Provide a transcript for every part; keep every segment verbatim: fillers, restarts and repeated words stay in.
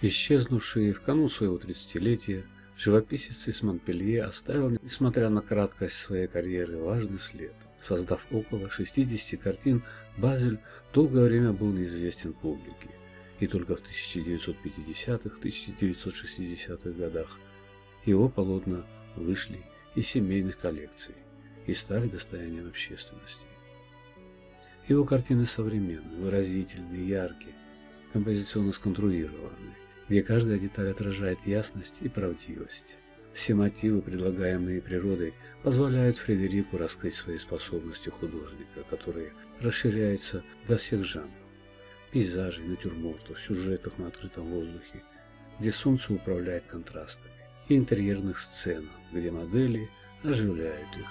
Исчезнувший в канун своего тридцатилетия, живописец из Монпелье оставил, несмотря на краткость своей карьеры, важный след. Создав около шестидесяти картин, Базель долгое время был неизвестен публике, и только в тысяча девятьсот пятидесятых — тысяча девятьсот шестидесятых годах его полотна вышли из семейных коллекций и стали достоянием общественности. Его картины современные, выразительные, яркие, композиционно сконструированные, где каждая деталь отражает ясность и правдивость. Все мотивы, предлагаемые природой, позволяют Фредерику раскрыть свои способности художника, которые расширяются до всех жанров – пейзажей, натюрмортов, сюжетов на открытом воздухе, где солнце управляет контрастами, и интерьерных сцен, где модели оживляют их.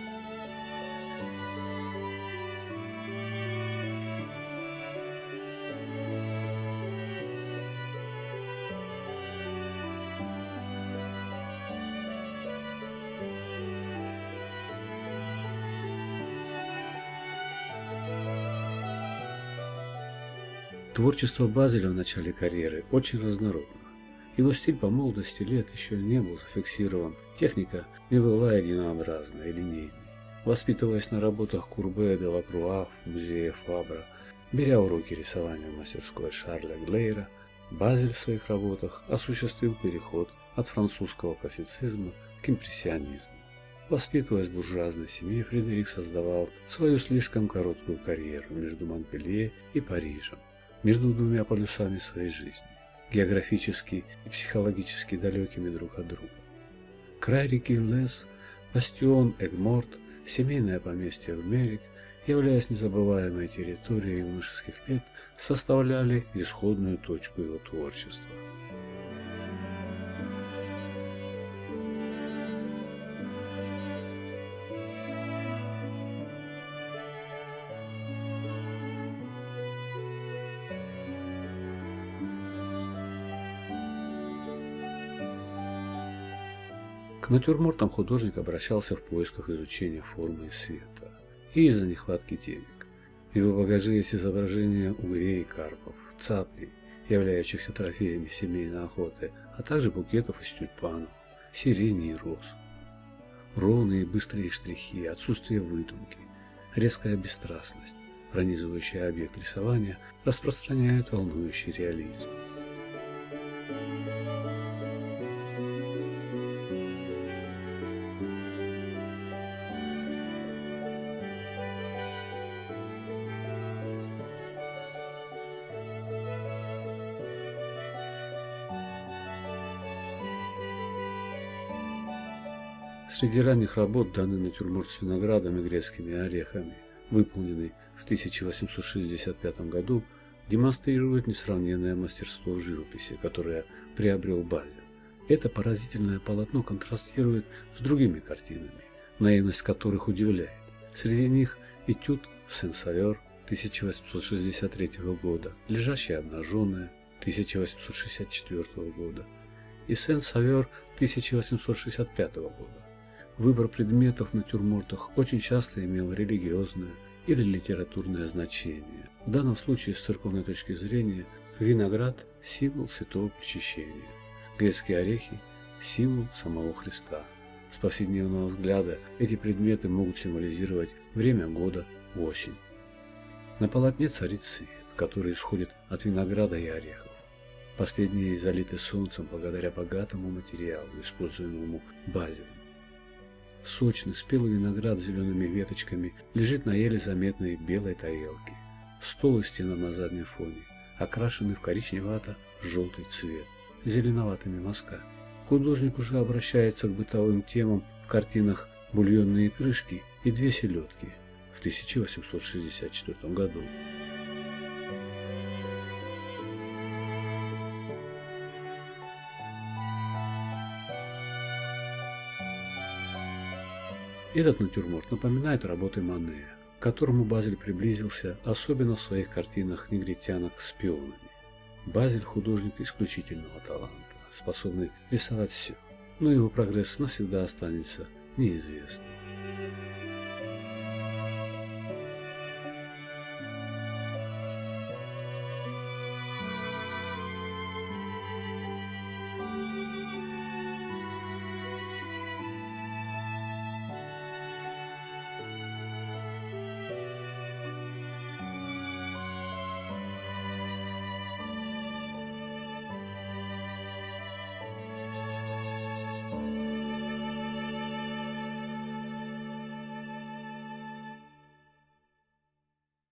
Творчество Базеля в начале карьеры очень разнородно. Его стиль по молодости лет еще не был зафиксирован, техника не была единообразной и линейной. Воспитываясь на работах Курбе, Делакруа, в музее Фабра, беря уроки рисования в мастерской Шарля Глейра, Базель в своих работах осуществил переход от французского классицизма к импрессионизму. Воспитываясь в буржуазной семье, Фредерик создавал свою слишком короткую карьеру между Монпелье и Парижем, между двумя полюсами своей жизни, географически и психологически далекими друг от друга. Край реки Лес, бастион Эгморт, семейное поместье в Мерик, являясь незабываемой территорией юношеских лет, составляли исходную точку его творчества. К натюрмортам художник обращался в поисках изучения формы и света, и из-за нехватки денег. В его багаже есть изображения угрей и карпов, цаплей, являющихся трофеями семейной охоты, а также букетов из тюльпанов, сирени и роз. Ровные и быстрые штрихи, отсутствие выдумки, резкая бесстрастность, пронизывающая объект рисования, распространяют волнующий реализм. Среди ранних работ данный натюрморт с виноградом и грецкими орехами, выполненный в тысяча восемьсот шестьдесят пятом году, демонстрирует несравненное мастерство в живописи, которое приобрел Базель. Это поразительное полотно контрастирует с другими картинами, наивность которых удивляет. Среди них этюд в Сен-Савер тысяча восемьсот шестьдесят третьего года, лежащая обнаженная тысяча восемьсот шестьдесят четвёртого года и Сен-Савер тысяча восемьсот шестьдесят пятого года. Выбор предметов в натюрмортах очень часто имел религиозное или литературное значение. В данном случае, с церковной точки зрения, виноград – символ святого причащения, грецкие орехи – символ самого Христа. С повседневного взгляда эти предметы могут символизировать время года – осень. На полотне царит свет, который исходит от винограда и орехов. Последние залиты солнцем благодаря богатому материалу, используемому Базелем. Сочный, спелый виноград с зелеными веточками лежит на еле заметной белой тарелке. Стол и стена на заднем фоне окрашены в коричневато-желтый цвет, с зеленоватыми мазками. Художник уже обращается к бытовым темам в картинах «Бульонные крышки» и «Две селедки» в тысяча восемьсот шестьдесят четвёртом году. Этот натюрморт напоминает работы Мане, к которому Базель приблизился, особенно в своих картинах негритянок с пионами. Базель – художник исключительного таланта, способный рисовать все, но его прогресс навсегда останется неизвестным.